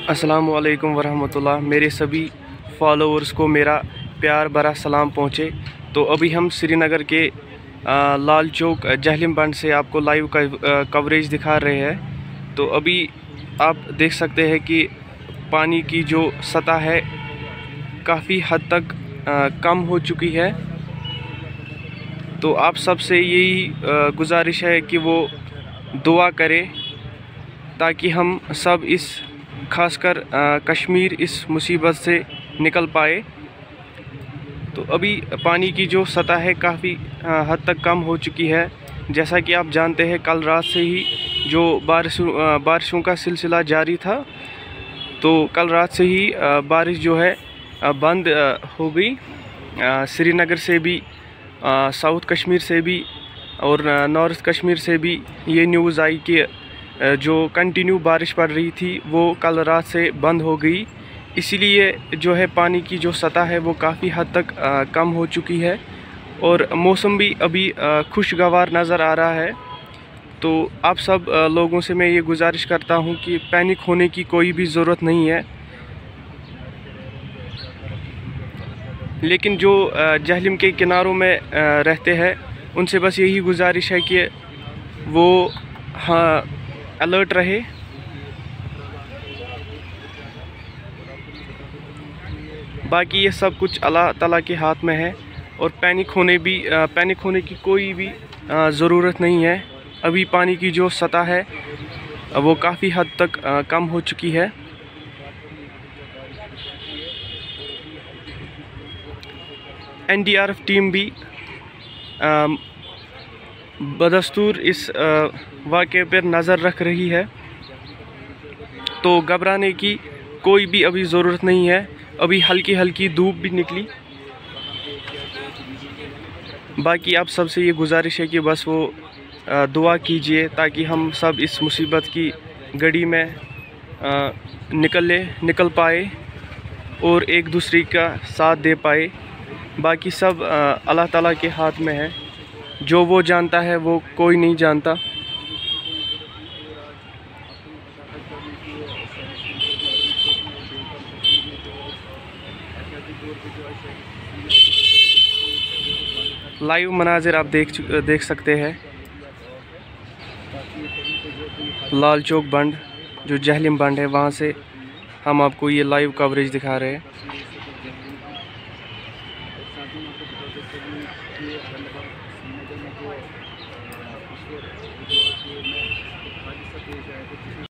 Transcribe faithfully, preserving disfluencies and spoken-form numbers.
अस्सलामु अलैकुम वरहमतुल्लाह। मेरे सभी फॉलोअर्स को मेरा प्यार भरा सलाम पहुँचे। तो अभी हम श्रीनगर के आ, लाल चौक जहलिम बंड से आपको लाइव कवरेज दिखा रहे हैं। तो अभी आप देख सकते हैं कि पानी की जो सतह है काफ़ी हद तक आ, कम हो चुकी है। तो आप सबसे यही गुजारिश है कि वो दुआ करें ताकि हम सब इस खासकर कश्मीर इस मुसीबत से निकल पाए। तो अभी पानी की जो सतह है काफ़ी हद तक कम हो चुकी है। जैसा कि आप जानते हैं कल रात से ही जो बारिश बारिशों का सिलसिला जारी था, तो कल रात से ही बारिश जो है बंद हो गई। श्रीनगर से भी, साउथ कश्मीर से भी और नॉर्थ कश्मीर से भी ये न्यूज़ आई कि जो कंटिन्यू बारिश पड़ रही थी वो कल रात से बंद हो गई। इसीलिए जो है पानी की जो सतह है वो काफ़ी हद तक आ, कम हो चुकी है और मौसम भी अभी खुशगवार नज़र आ रहा है। तो आप सब आ, लोगों से मैं ये गुजारिश करता हूँ कि पैनिक होने की कोई भी ज़रूरत नहीं है। लेकिन जो जहलिम के किनारों में रहते हैं उनसे बस यही गुजारिश है कि वो हाँ अलर्ट रहे। बाकी ये सब कुछ अल्लाह ताला के हाथ में है और पैनिक होने भी पैनिक होने की कोई भी ज़रूरत नहीं है। अभी पानी की जो सतह है वो काफ़ी हद तक कम हो चुकी है। N D R F team भी बदस्तूर इस वाक़े पर नज़र रख रही है। तो घबराने की कोई भी अभी ज़रूरत नहीं है। अभी हल्की हल्की धूप भी निकली। बाकी आप सबसे ये गुजारिश है कि बस वो दुआ कीजिए ताकि हम सब इस मुसीबत की घड़ी में निकल ले निकल पाए और एक दूसरे का साथ दे पाए। बाकी सब अल्लाह ताला के हाथ में है। जो वो जानता है वो कोई नहीं जानता। लाइव मनाजिर आप देख देख सकते हैं। लाल चौक बंड जो जहलिम बंड है वहाँ से हम आपको ये लाइव कवरेज दिखा रहे हैं।